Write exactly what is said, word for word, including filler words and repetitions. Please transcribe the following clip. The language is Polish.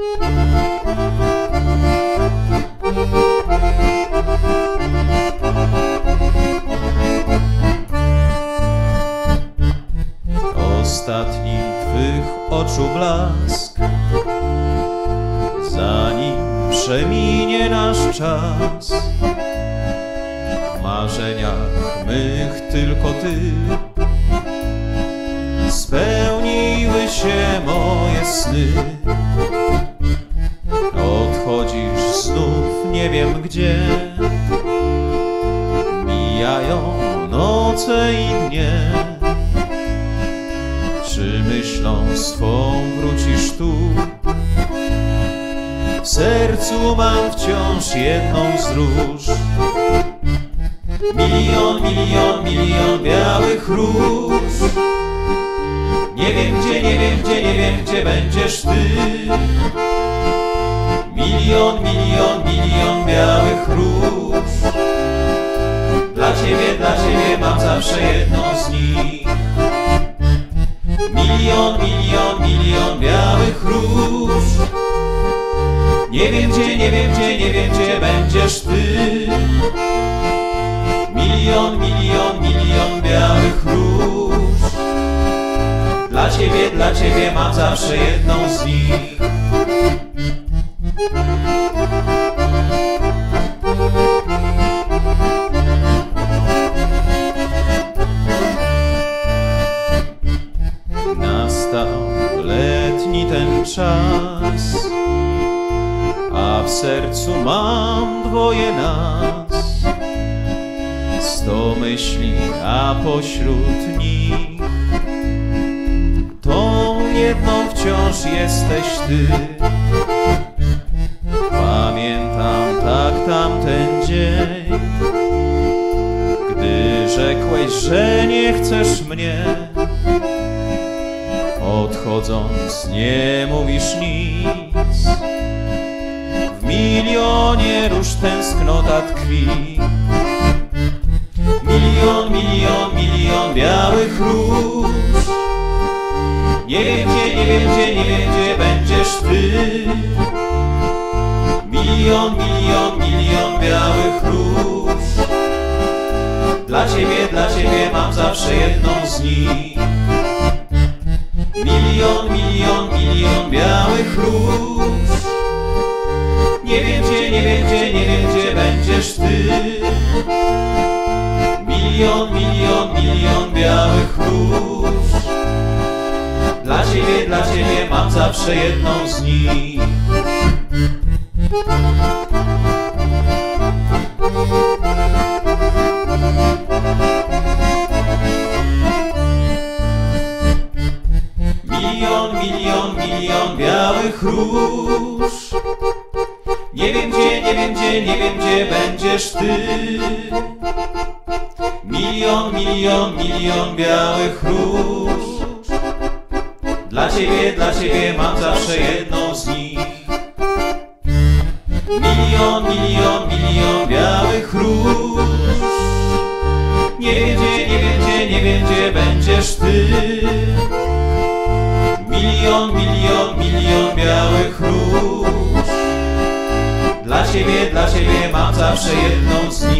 Ostatni twych oczu blask, zanim przeminie nasz czas. W marzeniach mych tylko ty, spełniły się moje sny. Odchodzisz znów nie wiem gdzie, mijają noce i dnie. Czy myślą swą wrócisz tu? W sercu mam wciąż jedną z róż. Milion, milion, milion białych róż. Nie wiem gdzie, nie wiem gdzie, nie wiem gdzie będziesz ty. Milion, milion, milion białych róż. Dla ciebie, dla ciebie mam zawsze jedną z nich. Milion, milion, milion białych róż. Nie wiem gdzie, nie wiem gdzie, nie wiem gdzie będziesz ty. Milion, milion, milion białych róż. Dla ciebie, dla ciebie mam zawsze jedną z nich. Nastał letni ten czas, a w sercu mam dwoje nas. Sto myśli, a pośród nich tą jedną wciąż jesteś ty. Pamiętam tak tamten dzień, gdy rzekłeś, że nie chcesz mnie. Odchodząc nie mówisz nic, w milionie róż tęsknota tkwi. Milion, milion, milion białych róż. Nie wiem gdzie, nie wiem gdzie, nie wiem gdzie będziesz ty. Milion, milion, milion białych róż. Dla ciebie, dla ciebie mam zawsze jedną z nich. Milion, milion, milion białych róż. Nie wiem gdzie, nie wiem gdzie, nie wiem gdzie będziesz ty. Milion, milion, milion białych róż. Dla ciebie, dla ciebie mam zawsze jedną z nich. Milion, milion, milion białych róż. Nie wiem gdzie, nie wiem gdzie, nie wiem gdzie będziesz ty. Milion, milion, milion białych róż. Dla ciebie, dla ciebie mam zawsze jedną z nich. Milion, milion, milion białych róż. Nie wiem gdzie, nie wiem gdzie, nie wiem gdzie będziesz ty. Milion, milion, milion białych róż. Dla ciebie, dla ciebie mam zawsze jedną z nich.